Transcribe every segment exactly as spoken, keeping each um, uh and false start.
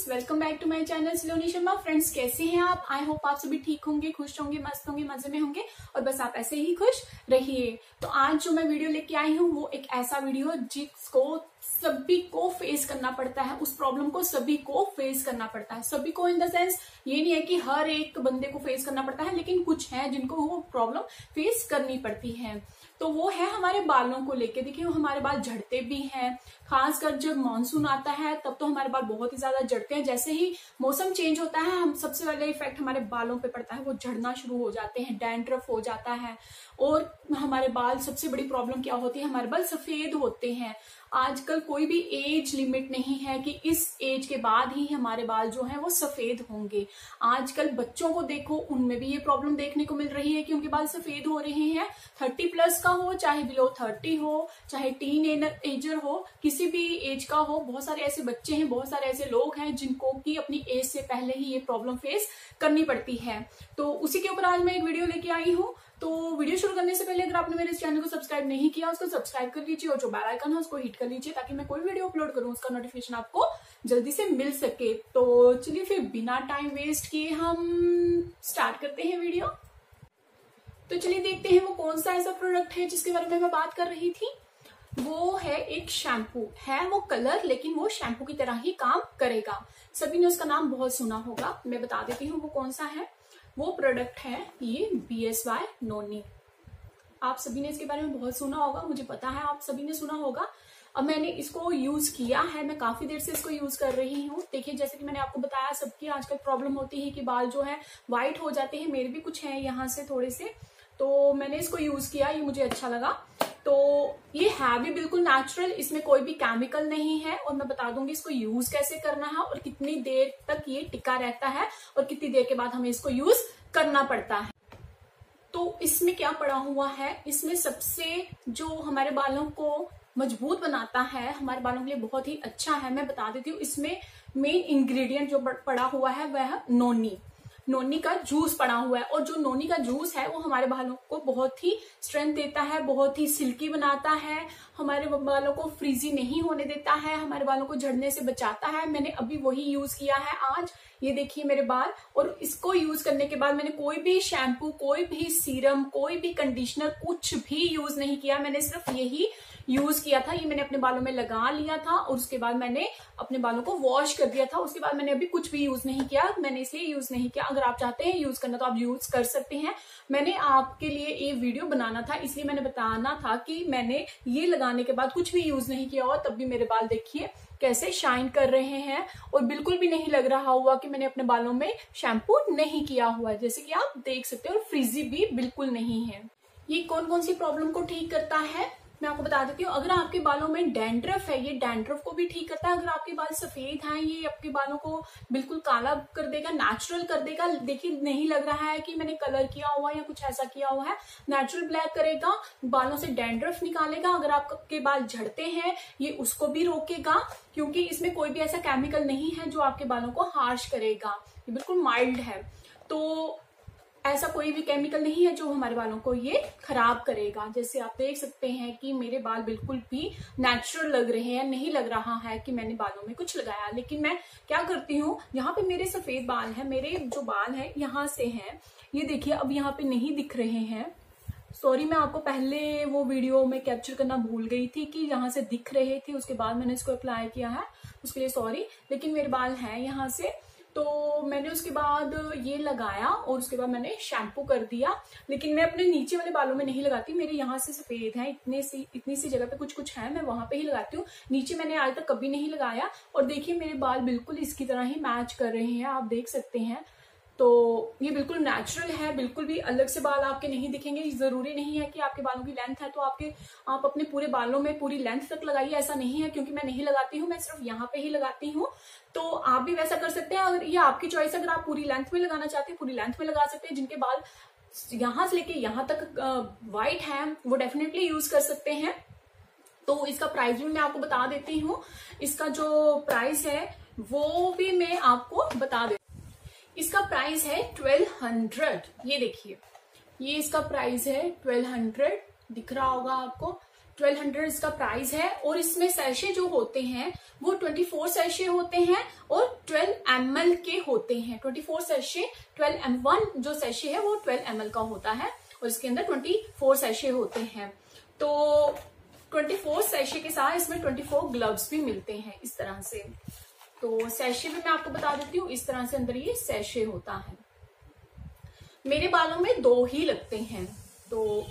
Welcome back to my channel Siloni Sharma. Friends, कैसे हैं आप? आई होप आप सभी ठीक होंगे, खुश होंगे, मस्त होंगे, मजे में होंगे और बस आप ऐसे ही खुश रहिए। तो आज जो मैं वीडियो लेके आई हूँ वो एक ऐसा वीडियो जिसको सभी को फेस करना पड़ता है, उस प्रॉब्लम को सभी को फेस करना पड़ता है। सभी को इन द सेंस ये नहीं है कि हर एक बंदे को फेस करना पड़ता है, लेकिन कुछ है जिनको वो प्रॉब्लम फेस करनी पड़ती है। तो वो है हमारे बालों को लेके। देखिए, हमारे बाल झड़ते भी हैं, खासकर जब मानसून आता है तब तो हमारे बाल बहुत ही ज्यादा झड़ते हैं। जैसे ही मौसम चेंज होता है, हम सबसे पहले इफेक्ट हमारे बालों पे पड़ता है, वो झड़ना शुरू हो जाते हैं, डैंड्रफ हो जाता है। और हमारे बाल, सबसे बड़ी प्रॉब्लम क्या होती है, हमारे बाल सफेद होते हैं। आजकल कोई भी एज लिमिट नहीं है कि इस एज के बाद ही हमारे बाल जो हैं वो सफेद होंगे। आजकल बच्चों को देखो, उनमें भी ये प्रॉब्लम देखने को मिल रही है कि उनके बाल सफेद हो रहे हैं। थर्टी प्लस का हो, चाहे बिलो थर्टी हो, चाहे टीन एजर हो, किसी भी एज का हो, बहुत सारे ऐसे बच्चे हैं, बहुत सारे ऐसे लोग हैं जिनको की अपनी एज से पहले ही ये प्रॉब्लम फेस करनी पड़ती है। तो उसी के ऊपर आज मैं एक वीडियो लेके आई हूँ। तो वीडियो शुरू करने से पहले अगर आपने मेरे इस चैनल को सब्सक्राइब नहीं किया, उसको सब्सक्राइब कर लीजिए और जो बेल आइकन है उसको हिट कर लीजिए, ताकि मैं कोई वीडियो अपलोड करूं उसका नोटिफिकेशन आपको जल्दी से मिल सके। तो चलिए फिर बिना टाइम वेस्ट किए हम स्टार्ट करते हैं वीडियो। तो चलिए देखते हैं वो कौन सा ऐसा प्रोडक्ट है जिसके बारे में मैं बात कर रही थी। वो है एक शैम्पू, है वो कलर, लेकिन वो शैम्पू की तरह ही काम करेगा। सभी ने उसका नाम बहुत सुना होगा, मैं बता देती हूँ वो कौन सा है। वो प्रोडक्ट है ये बी एस वाई नोनी। आप सभी ने इसके बारे में बहुत सुना होगा, मुझे पता है आप सभी ने सुना होगा। अब मैंने इसको यूज किया है, मैं काफी देर से इसको यूज कर रही हूँ। देखिए, जैसे कि मैंने आपको बताया, सबकी आजकल प्रॉब्लम होती है कि बाल जो है व्हाइट हो जाते हैं। मेरे भी कुछ हैं यहाँ से थोड़े से, तो मैंने इसको यूज किया, ये मुझे अच्छा लगा। तो ये है भी बिल्कुल नेचुरल, इसमें कोई भी केमिकल नहीं है। और मैं बता दूंगी इसको यूज कैसे करना है और कितनी देर तक ये टिका रहता है और कितनी देर के बाद हमें इसको यूज करना पड़ता है। तो इसमें क्या पड़ा हुआ है, इसमें सबसे जो हमारे बालों को मजबूत बनाता है, हमारे बालों के लिए बहुत ही अच्छा है, मैं बता देती हूँ। इसमें मेन इंग्रेडिएंट जो पड़ा हुआ है वह है नोनी। नोनी का जूस पड़ा हुआ है, और जो नोनी का जूस है वो हमारे बालों को बहुत ही स्ट्रेंथ देता है, बहुत ही सिल्की बनाता है, हमारे बालों को फ्रीजी नहीं होने देता है, हमारे बालों को झड़ने से बचाता है। मैंने अभी वही यूज किया है आज। ये देखिए मेरे बाल, और इसको यूज करने के बाद मैंने कोई भी शैम्पू, कोई भी सीरम, कोई भी कंडीशनर, कुछ भी यूज नहीं किया। मैंने सिर्फ यही यूज किया था। ये मैंने अपने बालों में लगा लिया था और उसके बाद मैंने अपने बालों को वॉश कर दिया था। उसके बाद मैंने अभी कुछ भी यूज नहीं किया, मैंने इसलिए यूज नहीं किया। अगर आप चाहते हैं यूज करना तो आप यूज कर सकते हैं। मैंने आपके लिए ये वीडियो बनाना था, इसलिए मैंने बताना था कि मैंने ये लगाने के बाद कुछ भी यूज नहीं किया, और तब भी मेरे बाल देखिए कैसे शाइन कर रहे हैं, और बिल्कुल भी नहीं लग रहा हुआ कि मैंने अपने बालों में शैम्पू नहीं किया हुआ है, जैसे कि आप देख सकते हैं। और फ्रीजी भी बिल्कुल नहीं है। ये कौन कौन सी प्रॉब्लम को ठीक करता है मैं आपको बता देती हूँ। अगर आपके बालों में डैंड्रफ है, ये डैंड्रफ को भी ठीक करता है। अगर आपके बाल सफेद हैं, ये आपके बालों को बिल्कुल काला कर देगा, नेचुरल कर देगा। देखिए, नहीं लग रहा है कि मैंने कलर किया हुआ या कुछ ऐसा किया हुआ है, नेचुरल ब्लैक करेगा, बालों से डैंड्रफ निकालेगा। अगर आपके बाल झड़ते हैं, ये उसको भी रोकेगा, क्योंकि इसमें कोई भी ऐसा केमिकल नहीं है जो आपके बालों को हार्श करेगा। ये बिल्कुल माइल्ड है, तो ऐसा कोई भी केमिकल नहीं है जो हमारे बालों को ये खराब करेगा। जैसे आप देख सकते हैं कि मेरे बाल बिल्कुल भी नेचुरल लग रहे हैं, नहीं लग रहा है कि मैंने बालों में कुछ लगाया। लेकिन मैं क्या करती हूँ, यहाँ पे मेरे सफेद बाल हैं, मेरे जो बाल हैं यहाँ से हैं, ये देखिए अब यहाँ पे नहीं दिख रहे हैं। सॉरी, मैं आपको पहले वो वीडियो में कैप्चर करना भूल गई थी कि यहाँ से दिख रहे थे, उसके बाद मैंने इसको अप्लाई किया है, उसके लिए सॉरी। लेकिन मेरे बाल हैं यहाँ से, तो मैंने उसके बाद ये लगाया और उसके बाद मैंने शैम्पू कर दिया। लेकिन मैं अपने नीचे वाले बालों में नहीं लगाती, मेरे यहाँ से सफेद हैं, इतने सी इतनी सी जगह पे कुछ कुछ है, मैं वहां पे ही लगाती हूँ। नीचे मैंने आज तक कभी नहीं लगाया। और देखिए मेरे बाल बिल्कुल इसकी तरह ही मैच कर रहे हैं, आप देख सकते हैं। तो ये बिल्कुल नेचुरल है, बिल्कुल भी अलग से बाल आपके नहीं दिखेंगे। जरूरी नहीं है कि आपके बालों की लेंथ है तो आपके आप अपने पूरे बालों में पूरी लेंथ तक लगाइए, ऐसा नहीं है। क्योंकि मैं नहीं लगाती हूँ, मैं सिर्फ यहाँ पे ही लगाती हूँ, तो आप भी वैसा कर सकते हैं। अगर ये आपकी चॉइस, अगर आप पूरी लेंथ में लगाना चाहते हैं पूरी लेंथ में लगा सकते हैं। जिनके बाल यहाँ से लेके यहाँ तक व्हाइट है वो डेफिनेटली यूज कर सकते हैं। तो इसका प्राइस भी मैं आपको बता देती हूँ। इसका जो प्राइस है वो भी मैं आपको बता देती हूँ। इसका प्राइस है ट्वेल्व हंड्रेड। ये देखिए, ये इसका प्राइस है ट्वेल्व हंड्रेड, दिख रहा होगा आपको। ट्वेल्व हंड्रेड इसका प्राइस है। और इसमें सैशे जो होते हैं वो ट्वेंटी फोर सैशे होते हैं और ट्वेल्व एम एल के होते हैं। Twenty four sachet twelve M one जो सैशे है वो ट्वेल्व एम एल का होता है और इसके अंदर ट्वेंटी फोर सैशे होते हैं। तो ट्वेंटी फोर सैशे के साथ इसमें ट्वेंटी फोर ग्लव्स भी मिलते हैं इस तरह से। तो सैशे भी मैं आपको बता देती हूँ, इस तरह से अंदर ये सैशे होता है। मेरे बालों में दो ही लगते हैं। तो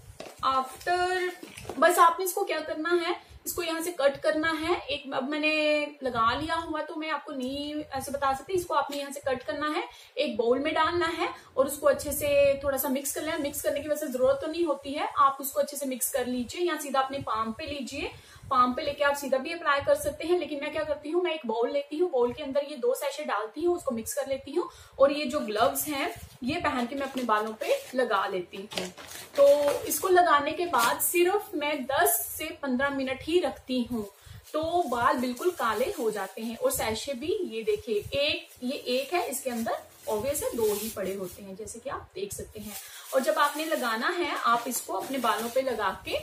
आफ्टर बस आपने इसको क्या करना है, इसको यहाँ से कट करना है। एक अब मैंने लगा लिया हुआ तो मैं आपको नहीं ऐसे बता सकती, इसको आपने यहाँ से कट करना है, एक बाउल में डालना है और उसको अच्छे से थोड़ा सा मिक्स कर लेना। मिक्स करने की वैसे जरूरत तो नहीं होती है, आप उसको अच्छे से मिक्स कर लीजिए या सीधा अपने पाम पे लीजिए। पाम पे लेके आप सीधा भी अप्लाई कर सकते हैं, लेकिन मैं क्या करती हूँ, मैं एक बाउल लेती हूँ, बाउल के अंदर ये दो सैशे डालती हूँ, उसको मिक्स कर लेती हूँ और ये जो ग्लव्स हैं ये पहन के मैं अपने बालों पे लगा लेती हूँ। तो इसको लगाने के बाद सिर्फ मैं दस से पंद्रह मिनट ही रखती हूँ तो बाल बिल्कुल काले हो जाते हैं। और सैशे भी ये देखिए, एक ये एक है, इसके अंदर ऑब्वियस है दो ही पड़े होते हैं जैसे कि आप देख सकते हैं। और जब आपने लगाना है आप इसको अपने बालों पे लगा के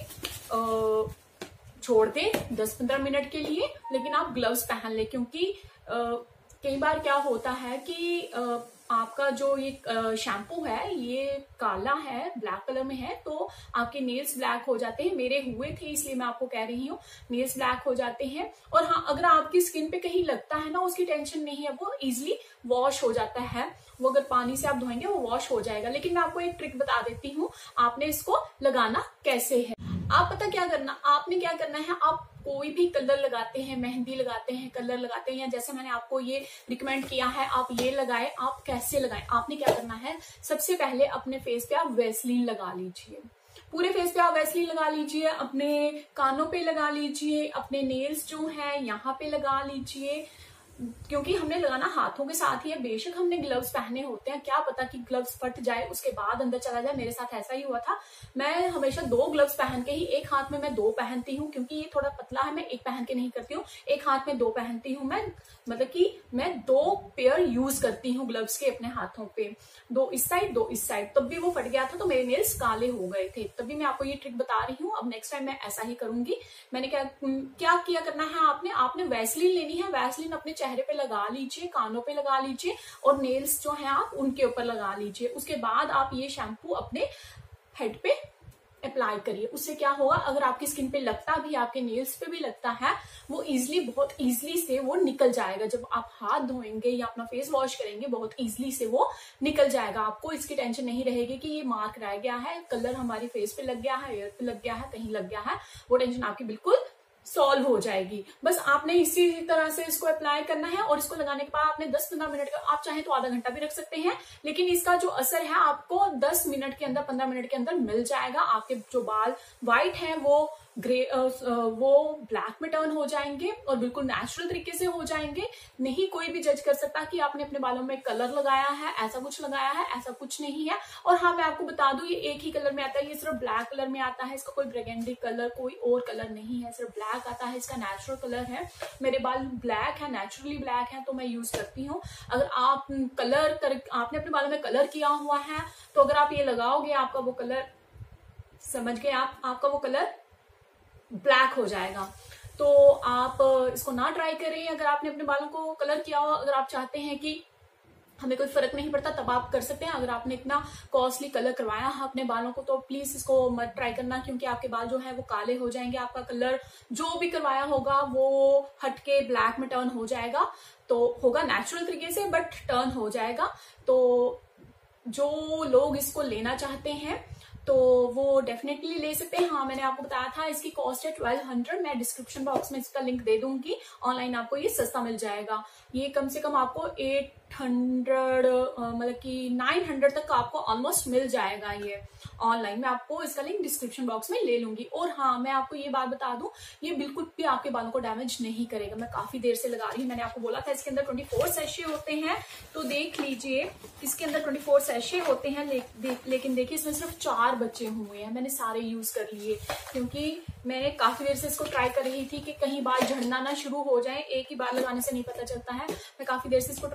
आ, छोड़ दें दस पंद्रह मिनट के लिए, लेकिन आप ग्लव्स पहन ले, क्योंकि आ, कई बार क्या होता है कि आ, आपका जो ये शैम्पू है ये काला है, ब्लैक कलर में है, तो आपके नेल्स ब्लैक हो जाते हैं। मेरे हुए थे इसलिए मैं आपको कह रही हूँ, नेल्स ब्लैक हो जाते हैं। और हाँ, अगर आपकी स्किन पे कहीं लगता है ना, उसकी टेंशन नहीं है, वो इजिली वॉश हो जाता है। वो अगर पानी से आप धोएंगे वो वॉश हो जाएगा। लेकिन मैं आपको एक ट्रिक बता देती हूँ, आपने इसको लगाना कैसे है। आप पता क्या करना, आपने क्या करना है, आप कोई भी कलर लगाते हैं, मेहंदी लगाते हैं, कलर लगाते हैं, या जैसे मैंने आपको ये रिकमेंड किया है आप ये लगाए। आप कैसे लगाएं, आपने क्या करना है, सबसे पहले अपने फेस पे आप वैसलीन लगा लीजिए, पूरे फेस पे आप वैसलीन लगा लीजिए, अपने कानों पे लगा लीजिए, अपने नेल्स जो है यहाँ पे लगा लीजिए, क्योंकि हमने लगाना हाथों के साथ ही है। बेशक हमने ग्लव्स पहने होते हैं, क्या पता कि ग्लव्स फट जाए उसके बाद अंदर चला जाए। मेरे साथ ऐसा ही हुआ था। मैं हमेशा दो ग्लव्स पहन के ही, एक हाथ में मैं दो पहनती हूँ क्योंकि ये थोड़ा पतला है, मैं एक पहन के नहीं करती हूँ, एक हाथ में दो पहनती हूँ मैं, मतलब कि मैं दो पेयर यूज करती हूँ ग्लव्स के अपने हाथों पे, दो इस साइड दो इस साइड। तब भी वो फट गया था तो मेरे नेल्स काले हो गए थे। तभी मैं आपको ये ट्रिक बता रही हूँ, अब नेक्स्ट टाइम मैं ऐसा ही करूंगी। मैंने क्या क्या किया करना है, आपने आपने वैसलीन लेनी है, वैसलीन अपने चेहरे पे लगा लीजिए, कानों पे लगा लीजिए और नेल्स जो है आप उनके ऊपर लगा लीजिए। उसके बाद आप ये शैम्पू अपने हेड पे अप्लाई करिए। उससे क्या होगा, अगर आपकी स्किन पे लगता भी, आपके नेल्स पे भी लगता है, वो इजिली बहुत इजिली से वो निकल जाएगा। जब आप हाथ धोएंगे या अपना फेस वॉश करेंगे बहुत इजिली से वो निकल जाएगा। आपको इसकी टेंशन नहीं रहेगी कि ये मार्क रह गया है, कलर हमारी फेस पे लग गया है, हेयर पे लग गया है, कहीं लग गया है, वो टेंशन आपकी बिल्कुल सॉल्व हो जाएगी। बस आपने इसी तरह से इसको अप्लाई करना है और इसको लगाने के बाद आपने दस पंद्रह मिनट का, आप चाहें तो आधा घंटा भी रख सकते हैं, लेकिन इसका जो असर है आपको दस मिनट के अंदर, पंद्रह मिनट के अंदर मिल जाएगा। आपके जो बाल व्हाइट हैं वो ग्रे वो ब्लैक में टर्न हो जाएंगे और बिल्कुल नेचुरल तरीके से हो जाएंगे। नहीं कोई भी जज कर सकता कि आपने अपने बालों में कलर लगाया है, ऐसा कुछ लगाया है, ऐसा कुछ नहीं है। और हाँ, मैं आपको बता दूं, ये एक ही कलर में आता है, ये सिर्फ ब्लैक कलर में आता है, इसका कोई ब्रेगेंडी कलर, कोई और कलर नहीं है, सिर्फ ब्लैक आता है, इसका नेचुरल कलर है। मेरे बाल ब्लैक है, नेचुरली ब्लैक है, तो मैं यूज करती हूँ। अगर आप कलर कर, आपने अपने बालों में कलर किया हुआ है तो अगर आप ये लगाओगे, आपका वो कलर, समझ गए आप, आपका वो कलर ब्लैक हो जाएगा। तो आप इसको ना ट्राई करें। अगर आपने अपने बालों को कलर किया हो, अगर आप चाहते हैं कि हमें कोई फर्क नहीं पड़ता, तब आप कर सकते हैं। अगर आपने इतना कॉस्टली कलर करवाया है अपने बालों को तो प्लीज इसको मत ट्राई करना, क्योंकि आपके बाल जो है वो काले हो जाएंगे। आपका कलर जो भी करवाया होगा वो हटके ब्लैक में टर्न हो जाएगा। तो होगा नेचुरल तरीके से, बट टर्न हो जाएगा। तो जो लोग इसको लेना चाहते हैं तो वो डेफिनेटली ले सकते हैं। हाँ, मैंने आपको बताया था इसकी कॉस्ट है ट्वेल्व हंड्रेड। मैं डिस्क्रिप्शन बॉक्स में इसका लिंक दे दूंगी, ऑनलाइन आपको ये सस्ता मिल जाएगा। ये कम से कम आपको एट हंड्रेड मतलब कि नाइन हंड्रेड तक आपको ऑलमोस्ट मिल जाएगा ये ऑनलाइन। मैं आपको इसका लिंक डिस्क्रिप्शन बॉक्स में ले लूंगी। और हाँ, मैं आपको ये बात बता दूं, ये बिल्कुल भी आपके बालों को डैमेज नहीं करेगा। मैं काफी देर से लगा रही हूँ, मैंने आपको बोला था इसके अंदर ट्वेंटी फोर सैशे होते हैं, तो देख लीजिए इसके अंदर ट्वेंटी फोर सैशे होते हैं। ले, दे, लेकिन देखिए इसमें सिर्फ चार बचे हुए हैं, मैंने सारे यूज कर लिए, क्योंकि मैंने काफी देर से इसको ट्राई कर रही थी कि कहीं बाल झड़ना ना शुरू हो जाए। एक ही बार लगाने से नहीं पता चलता है, मैं काफी देर से इसको ट्राई कर रही थी।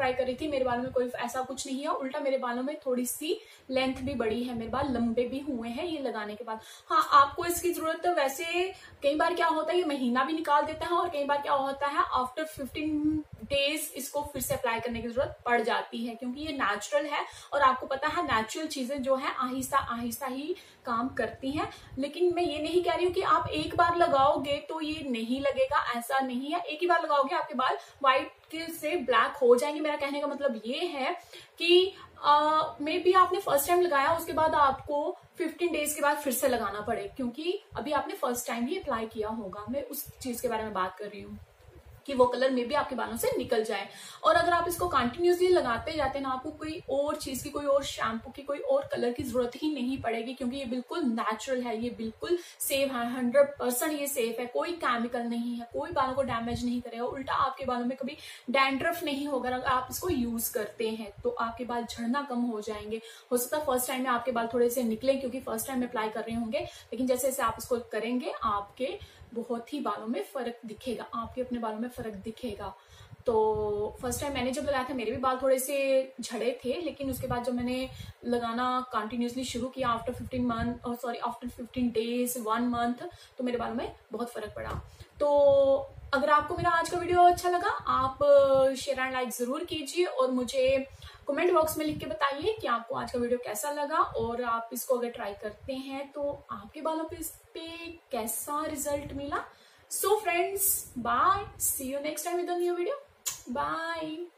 थी, मेरे बालों में कोई ऐसा कुछ नहीं है, उल्टा मेरे बालों में थोड़ी सी लेंथ भी बढ़ी है, मेरे बाल लंबे भी हुए हैं ये लगाने के बाद। हाँ, आपको इसकी जरूरत वैसे कई बार क्या होता है ये महीना भी निकाल देता है, और कई बार क्या होता है आफ्टर फिफ्टीन डेज इसको फिर से अप्लाई करने की जरूरत पड़ जाती है, क्योंकि ये नेचुरल है और आपको पता है नेचुरल चीजें जो है आहिस्ता आहिस्ता ही काम करती हैं। लेकिन मैं ये नहीं कह रही हूँ कि आप एक बार लगाओगे तो ये नहीं लगेगा, ऐसा नहीं है। एक ही बार लगाओगे आपके बाल व्हाइट से ब्लैक हो जाएंगे। मेरा कहने का मतलब ये है कि मे बी आपने फर्स्ट टाइम लगाया, उसके बाद आपको फिफ्टीन डेज के बाद फिर से लगाना पड़े, क्योंकि अभी आपने फर्स्ट टाइम ही अप्लाई किया होगा। मैं उस चीज के बारे में बात कर रही हूँ कि वो कलर में भी आपके बालों से निकल जाए। और अगर आप इसको कंटिन्यूसली लगाते जाते हैं ना, आपको कोई और चीज की, कोई और शैम्पू की, कोई और कलर की जरूरत ही नहीं पड़ेगी, क्योंकि ये बिल्कुल नेचुरल है, ये बिल्कुल सेफ है, हंड्रेड परसेंट ये सेफ है, कोई केमिकल नहीं है, कोई बालों को डैमेज नहीं करेगा, उल्टा आपके बालों में कभी डैंड्रफ नहीं होगा। अगर आप इसको यूज करते हैं तो आपके बाल झड़ना कम हो जाएंगे। हो सकता है फर्स्ट टाइम में आपके बाल थोड़े से निकले, क्योंकि फर्स्ट टाइम में अप्लाई कर रहे होंगे, लेकिन जैसे जैसे आप इसको करेंगे आपके बहुत ही बालों में फर्क दिखेगा, आपके अपने बालों में फर्क दिखेगा। तो फर्स्ट टाइम मैंने जब लगाया था मेरे भी बाल थोड़े से झड़े थे, लेकिन उसके बाद जब मैंने लगाना कंटिन्यूसली शुरू किया आफ्टर फिफ्टीन मंथ और sorry after fifteen days one month, तो मेरे बालों में बहुत फर्क पड़ा। तो अगर आपको मेरा आज का वीडियो अच्छा लगा, आप शेयर एंड लाइक जरूर कीजिए और मुझे कमेंट बॉक्स में लिख के बताइए कि आपको आज का वीडियो कैसा लगा, और आप इसको अगर ट्राई करते हैं तो आपके बालों पे इस पे कैसा रिजल्ट मिला। So friends, bye, see you next time with a new video, bye.